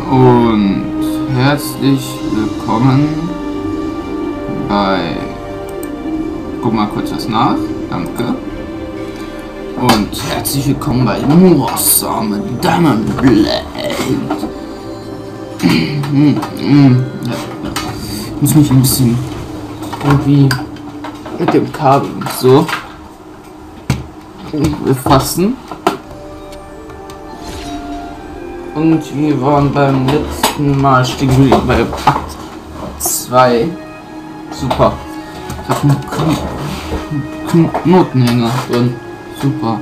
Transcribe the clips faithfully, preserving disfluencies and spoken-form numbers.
Und herzlich willkommen bei... Guck mal kurz das nach. Danke. Und herzlich willkommen bei Moorsamen Diamond Blade. Ja, ja. Ich muss mich ein bisschen irgendwie mit dem Kabel so befassen. Und wir waren beim letzten Mal stehen geblieben bei Akt zwei. Super. Ich habe einen Kn Knotenhänger drin. Super.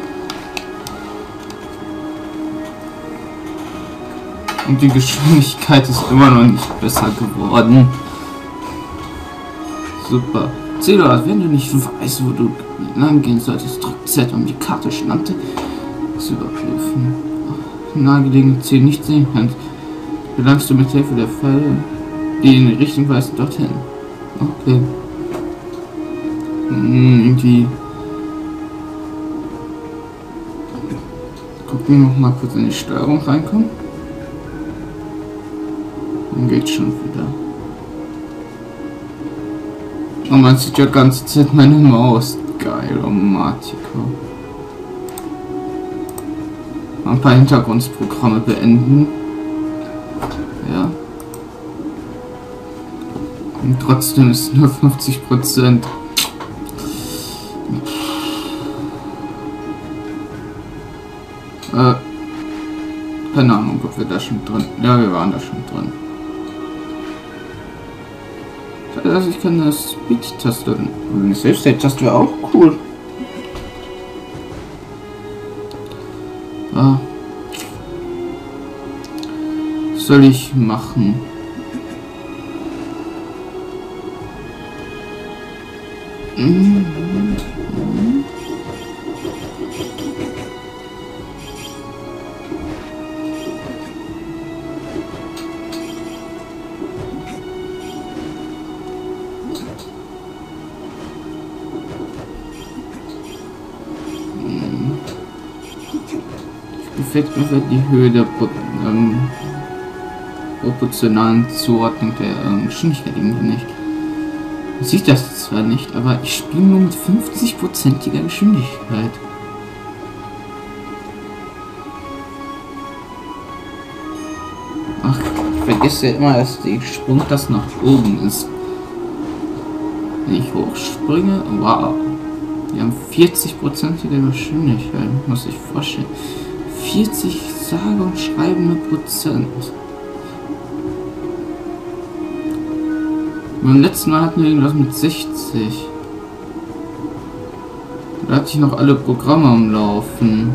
Und die Geschwindigkeit ist immer noch nicht besser geworden. Super. Zähler, wenn du nicht weißt, wo du lang gehen solltest, drück Z, um die Karte Schnante zu überprüfen. Nahegelegene Ziel nicht sehen kannst, gelangst du mit Hilfe der Pfeile, die in die Richtung weisen, dorthin. Okay. Hm, irgendwie. Gucken wir noch mal kurz in die Steuerung reinkommen. Dann geht schon wieder. Und man sieht ja die ganze Zeit meine Maus. Geil, oh Matiko. Ein paar Hintergrundprogramme beenden. Ja. Und trotzdem ist es nur fünfzig Prozent. Äh, keine Ahnung, ob wir da schon drin. Ja, wir waren da schon drin. Also ich kann das Speed-Taste und die Save-State-Taste wäre auch cool. Ah. Was soll ich machen? Mhm. Gefällt mir die Höhe der ähm, proportionalen Zuordnung der ähm, Geschwindigkeit irgendwie nicht. Man sieht das zwar nicht, aber ich spiele nur mit fünfzig prozentiger Geschwindigkeit. Ach, ich vergesse ja immer, dass die Sprungtaste nach oben ist. Wenn ich hochspringe, wow. Wir haben vierzig prozentige Geschwindigkeit, muss ich vorstellen. vierzig sage und schreibende Prozent. Beim letzten Mal hatten wir irgendwas mit sechzig. Da hatte ich noch alle Programme am Laufen.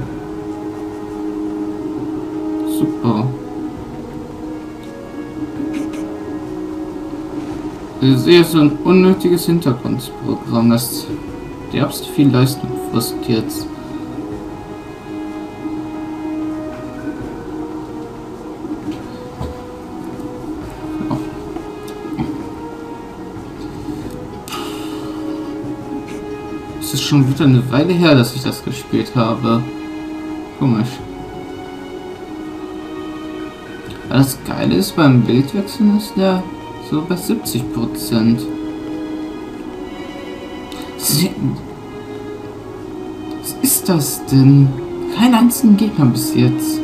Super. Ich sehe so ein unnötiges Hintergrundprogramm, das derbst viel Leistung frisst jetzt. Es ist schon wieder eine Weile her, dass ich das gespielt habe. Komisch. Aber das Geile ist, beim Bildwechseln ist der so bei siebzig Prozent. Was ist das denn? Keinen einzigen Gegner bis jetzt.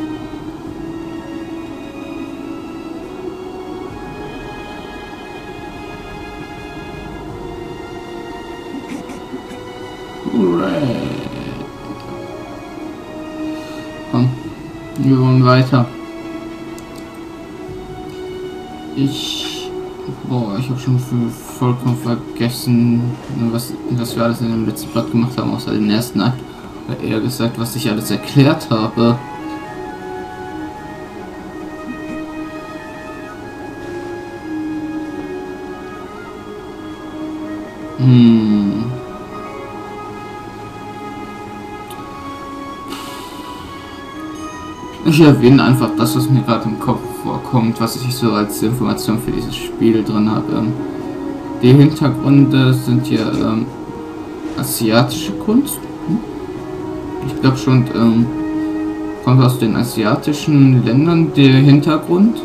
Komm, wir wollen weiter. Ich, boah, ich habe schon vollkommen vergessen, was, was wir alles in dem letzten Part gemacht haben, außer den ersten Akt. Oder eher gesagt, was ich alles erklärt habe. Hm. Ich erwähne einfach das, was mir gerade im Kopf vorkommt, was ich so als Information für dieses Spiel drin habe. Die Hintergründe sind hier ähm, asiatische Kunst. Ich glaube schon, ähm, Kommt aus den asiatischen Ländern der Hintergrund?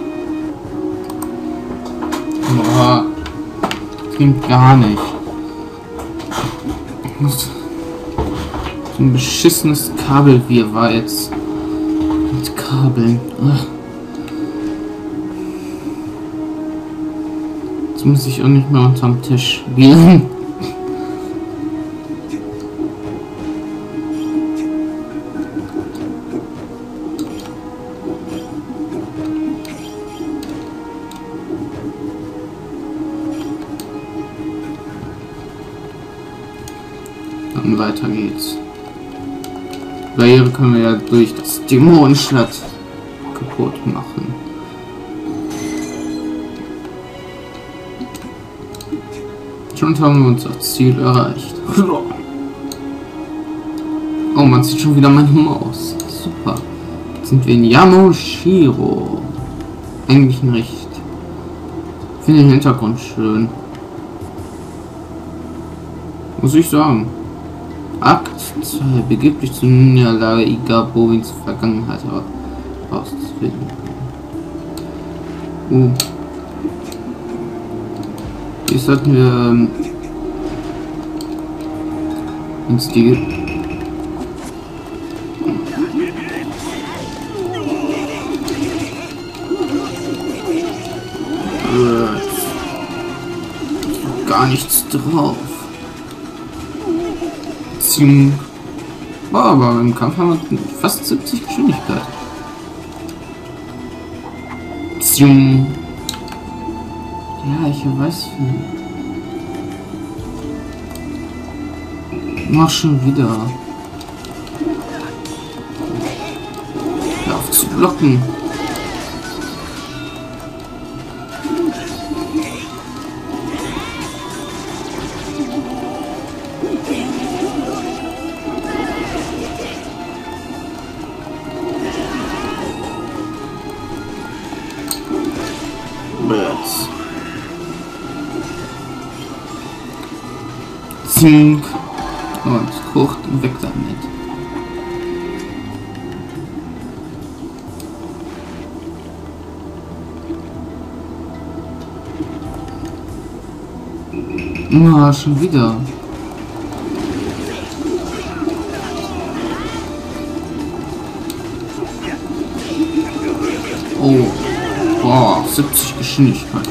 Boah, das klingt gar nicht. So ein beschissenes Kabelwirrwarr jetzt. Mit Kabeln. Ach. Jetzt muss ich auch nicht mehr unterm Tisch gehen. Und weiter geht's. Barriere können wir ja durch das Dämonenschwert kaputt machen. Schon haben wir unser Ziel erreicht. Oh, man sieht schon wieder meine Maus. Super. Jetzt sind wir in Yamoshiro. Eigentlich nicht. Ich finde den Hintergrund schön. Muss ich sagen. Akt zwei. Begib dich zu Ninja Igabowins Vergangenheit herauszufinden. Uh. Hier sollten wir ähm, uns die gar nichts drauf. Ziehen. Oh, aber im Kampf haben wir fast siebzig Geschwindigkeit. Ziehen. Ja, ich weiß nicht. Mach schon wieder. Hör auf zu blocken. Zink und hoch und weg damit. Na, schon wieder. Oh, boah, siebzig Geschwindigkeit.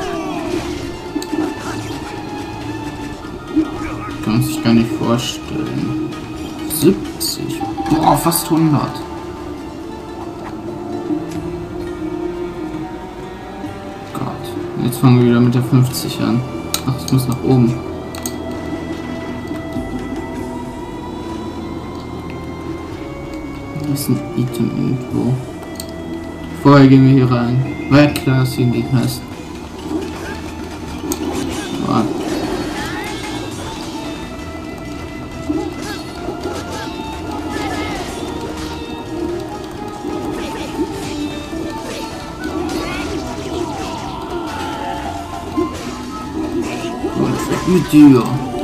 Kann man sich gar nicht vorstellen. siebzig. Boah, fast hundert. Gott. Jetzt fangen wir wieder mit der fünfzig an. Ach, es muss nach oben. Hier ist ein Item irgendwo. Vorher gehen wir hier rein. Weil klar, dass hier ein Gegner ist. Boah. Mit dir.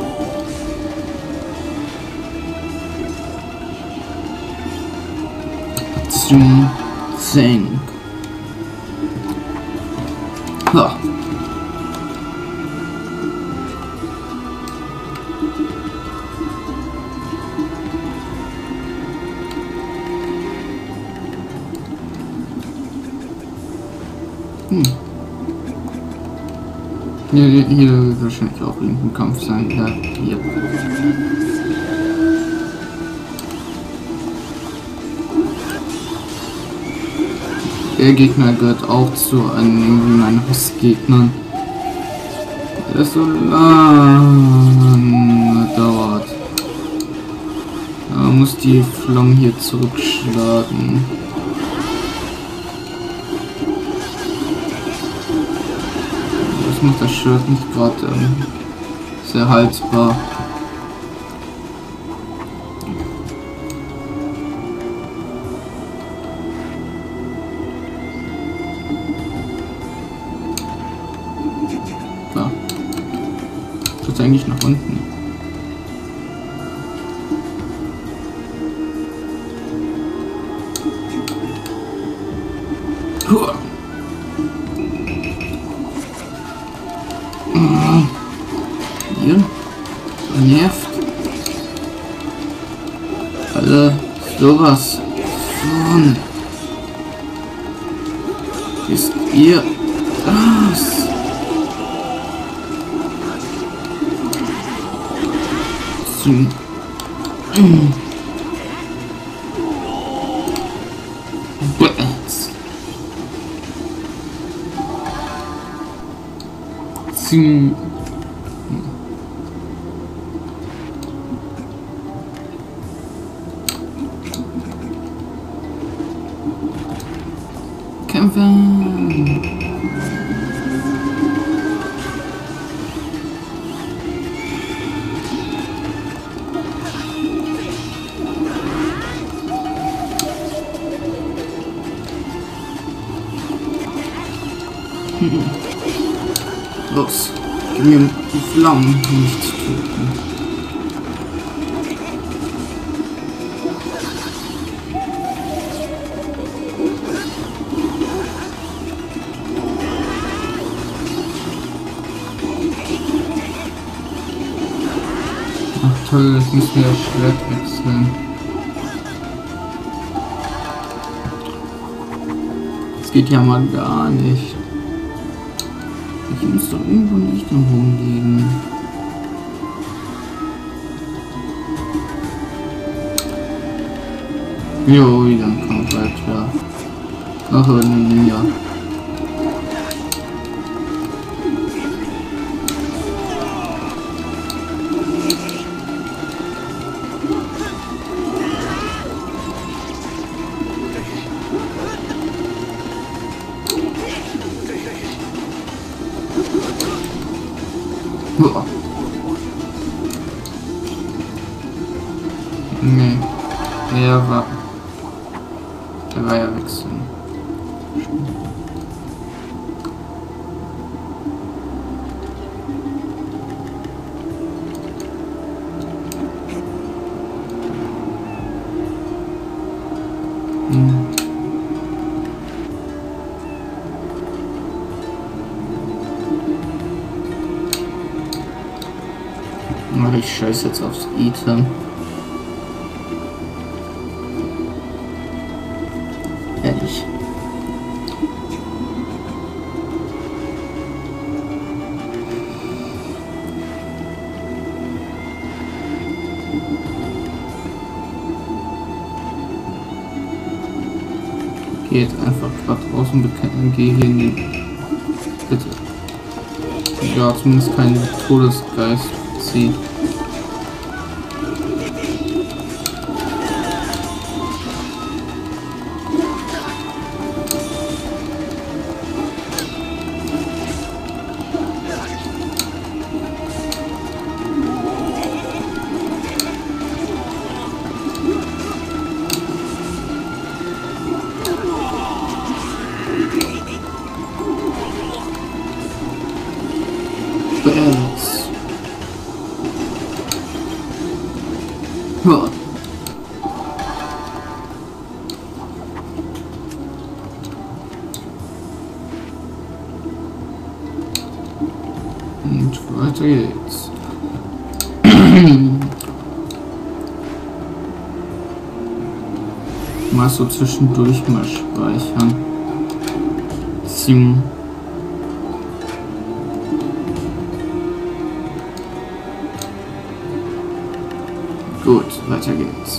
Zum Zink. Ja. Hm. Hier, hier wird wahrscheinlich auch irgendein Kampf sein. Ja, hier. Der Gegner gehört auch zu einem meiner Hassgegnern. Der ist so lang dauert. Man muss die Flong hier zurückschlagen. Macht das Shirt nicht gerade ähm, sehr haltbar. Ja. Das eigentlich nach unten. Hua. Hier. Nervt. Alle sowas von. Ist ihr das? Zum Bats. Zum Kämpfen. Los, gib mir die Flammen, nicht zu töten. Ach toll, jetzt müssen wir das Schwert wechseln. Das geht ja mal gar nicht. Ich muss doch irgendwo nicht am Boden liegen. Jo, dann kommt weiter. Ach, aber ja. Boah. Nee. Der war. Der war ja wechseln. Hm. Ich scheiß jetzt aufs Item. Ehrlich. Geh jetzt einfach gerade raus und geh hier in den. Bitte. Ja, zumindest kein Todesgeist. Sie. Bats. Ja. Und weiter geht's. Mal so zwischendurch mal speichern. Zing. Gut, weiter geht's.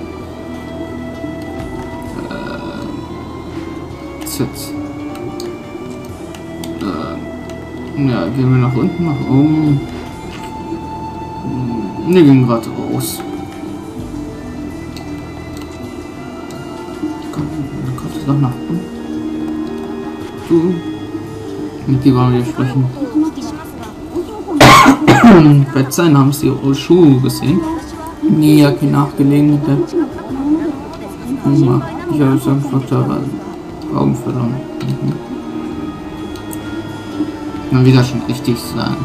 Äh, Z. Äh, ja, gehen wir nach unten, nach oben. Wir gehen gerade raus. Komm, kommt doch nach unten. Du. Mit dir wollen wir sprechen. Bei seinen haben sie ihre Schuhe gesehen. Miyaki nachgelegen mit der Oma. Ich habe es einfach da Augen verloren. Mhm. Mal wieder schon richtig sein.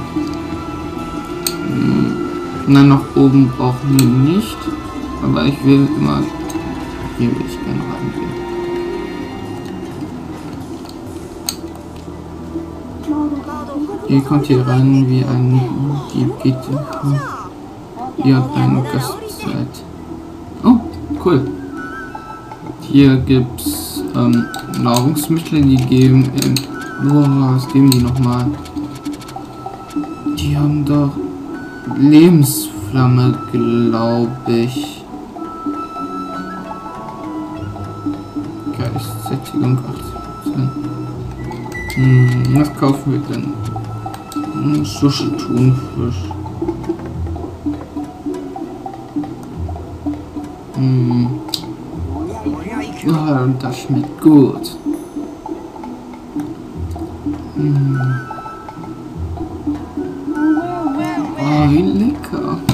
Nein, nach oben brauchen wir nicht. Aber ich will immer. Hier will ich gerne reingehen. Ihr kommt hier rein wie ein Dieb geht. Ihr habt einen Gast seid. Oh, cool. Hier gibt's ähm, Nahrungsmittel, die geben. Ähm, boah, was geben die nochmal? Die haben doch Lebensflamme, glaube ich. Geistsättigung achtzig Prozent. Hm, was kaufen wir denn? Hm, Sushi Thunfisch. Hm. Oh, das schmeckt gut. Hm. Oh, wie lecker.